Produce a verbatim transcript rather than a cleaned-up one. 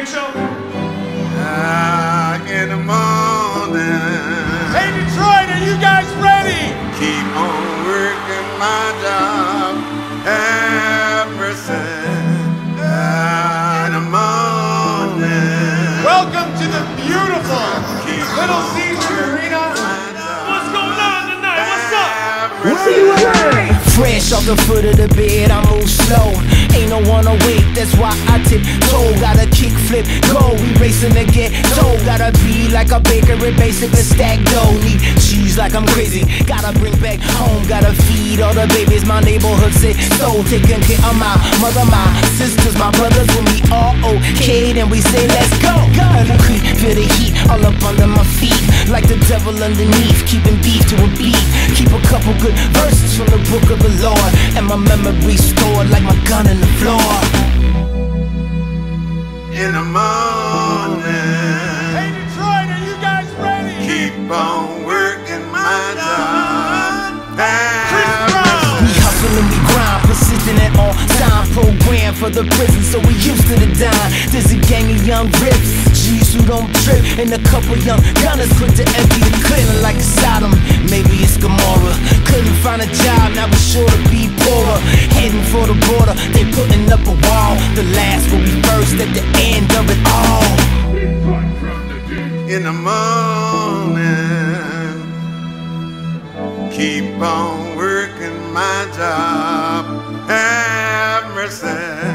Rachel? Ah, in the morning. Hey, Detroit, are you guys ready? Keep on working my job. Have mercy. Ah, in the morning. Welcome to the beautiful Little Caesar Arena. What's going on tonight? What's up? Where you at? Fresh off the foot of the bed, I move slow. Ain't no one awake, that's why I tiptoe. Got a kick flip, go, we racing to get toe. Gotta be like a bakery, basically stack dough. Need cheese like I'm crazy, gotta bring back home. Gotta feed all the babies, my neighborhood say so. Taking care of my mother, my sisters, my brothers. When we all okay, then we say let's go. Early creep, feel the heat all up under my feet. Like the devil underneath, keeping beef to a beat. Keep a couple good verses from the book of the Lord, and my memory stored like my gun in the floor. In the morning. Hey, Detroit, are you guys ready? Keep on working my job. We hustle and we grind, persistent at all time. Programmed for the prison, so we used to the dime. There's a gang of young rips, G's who don't trip, and a couple young gunners quick to empty the clip like Sodom. Maybe it's Gomorrah. Couldn't find a job, now we're sure to be poorer. Heading for the border, they putting up a wall. The last will be first at the end of it all. In the morning, keep on working my job. Have mercy.